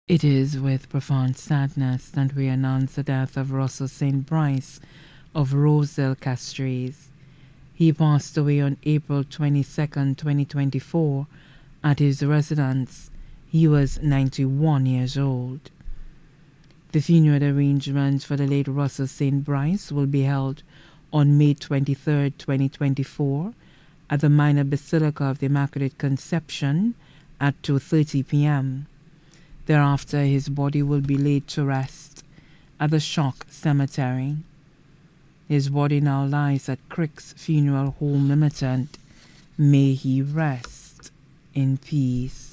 It is with profound sadness that we announce the death of Russel St. Brice of Russel St. He passed away on April 22nd, 2024 at his residence. He was 91 years old. The funeral arrangements for the late Russel St. Brice will be held on May 23, 2024 at the Minor Basilica of the Immaculate Conception at 2:30 p.m. Thereafter, his body will be laid to rest at the Shock Cemetery. His body now lies at Crick's Funeral Home Limited. May he rest in peace.